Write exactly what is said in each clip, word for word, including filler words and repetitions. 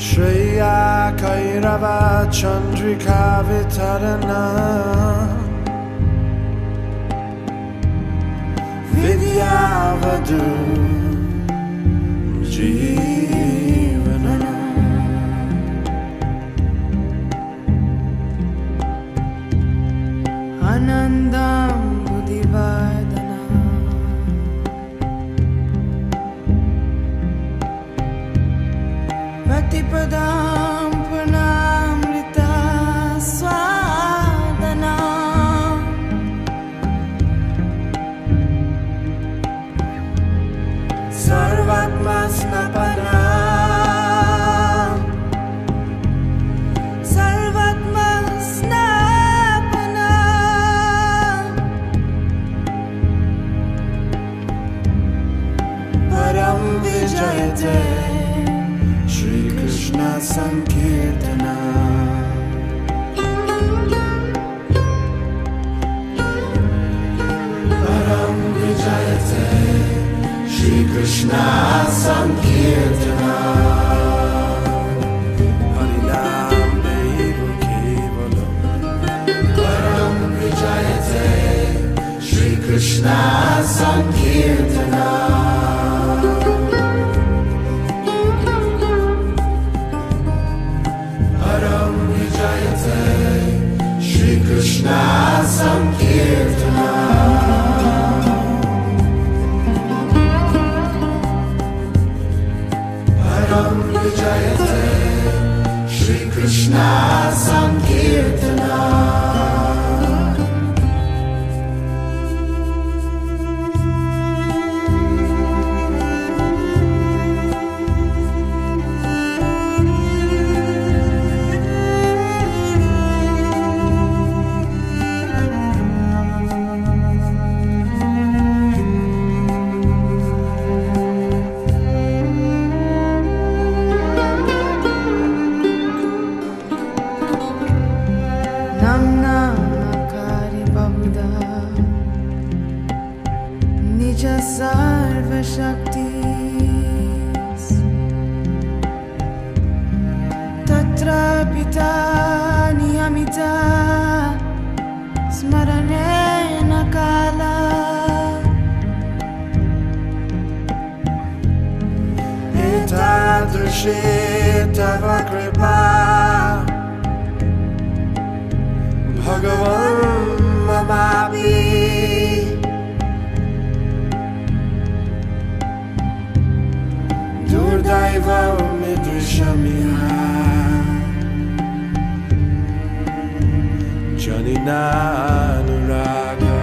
Shreya Kairava Chandrika Vitarana Vidyavadu Jeevana Anandam Buddhivardana Patipadam Purnamrita Swadana Sarvatma Snapana Sarvatma Snapana Param Vijayate Shri Krishna Sankirtana Param Vijayate Shri Krishna Sankirtana Harinam Deva Kevalam Param Vijayate Shri Krishna Sankirtana Shri Krishna Sankirtana Param Vijayate Shri Krishna Sankirtana Sarva Shaktis Tatra Pita Niyamita Smaranena Kala Etadrishi Tava Kripa Bhagavan Mamapi Daiva Midrishamiha Janina Anuraga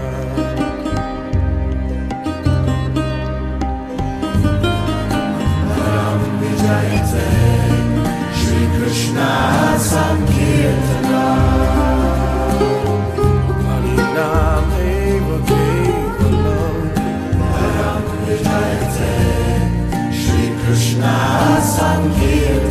Param Vijayate Shri Krishna Sankirtana Harinam Eva Kevalam Param Vijayate Krishna Sankirtana